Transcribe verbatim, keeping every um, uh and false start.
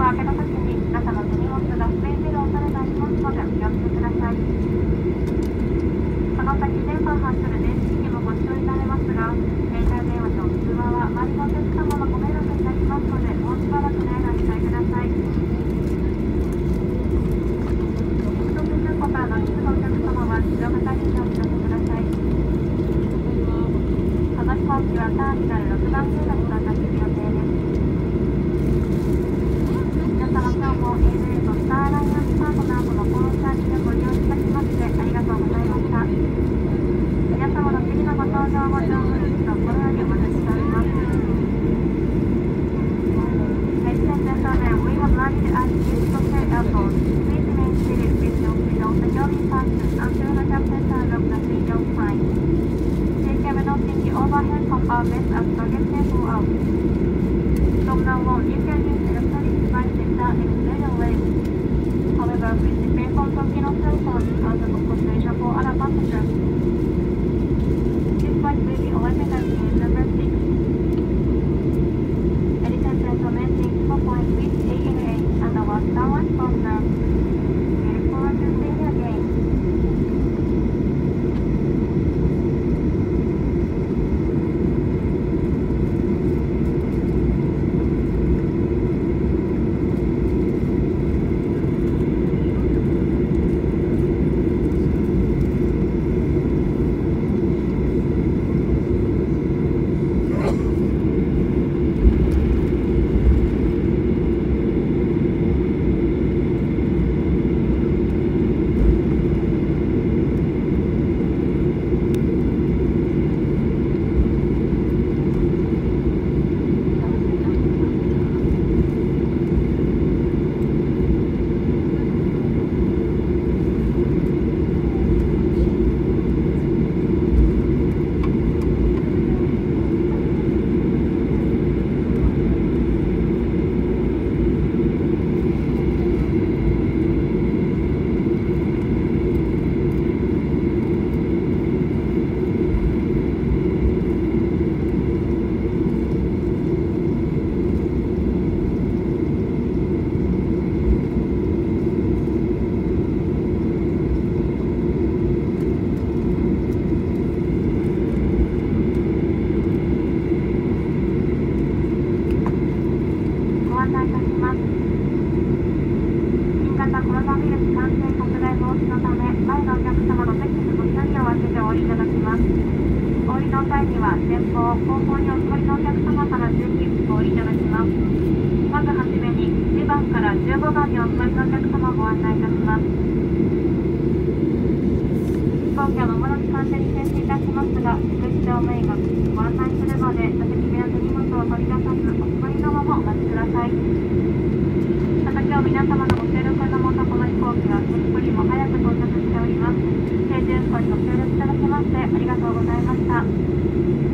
開けたときに中の手荷物が不便出る恐れがありますのでお気をつけください。この先電波を発する電子機器もご使用いただけますが、携帯電話と通話は周りのお客様のご迷惑になりますので、もうしばらくの間お控えください。一つ通行からの一部のお客様は後ろ方にお知らせください。この飛行機はターミナルろくばん線が到達する予定です。皆様今日も エーエヌエー とスターアライアンスパートナーとのコールサービスをご利用いただきましてありがとうございました。皆様の次のご搭乗を上手にと心よりお待ちしております。Ladies and gentlemen, we would like to ask you to stay airport. Please remain seated with your feet on the yawning fasten until the captain turns off the seatbelt sign. Take care of noting the overhead compartments as luggage may fall out. From now on, you can use electronic devices that extend your legs. However, please refrain from talking on cell phones because of consideration for other passengers. This flight will be arriving at gate number six. Ladies and gentlemen, thank you for flying with A N A and our Star One partner. We look forward to seeing you again. ご協力いただきましてありがとうございました。